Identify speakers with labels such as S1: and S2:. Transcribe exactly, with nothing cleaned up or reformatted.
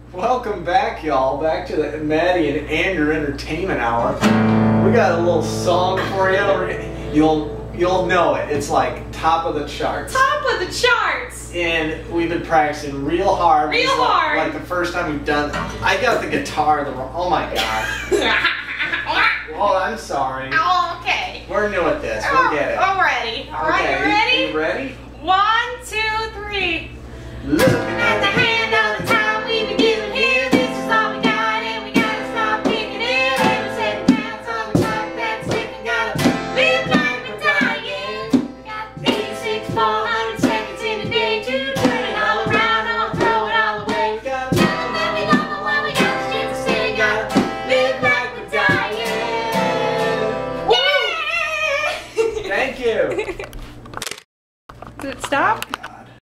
S1: Welcome back, y'all. Back to the Maddie and Andrew Entertainment Hour. We got a little song for you. You'll you'll know it. It's like top of the charts.
S2: Top of the charts.
S1: And we've been practicing real hard.
S2: Real
S1: like,
S2: hard.
S1: Like the first time we've done. I got the guitar the wrong. Oh my god. Oh, I'm sorry.
S2: Oh, okay.
S1: We're new at this. We'll get it.
S2: I'm ready. All right,
S1: okay.
S2: you ready?
S1: You ready?
S2: One, two, three.
S1: Look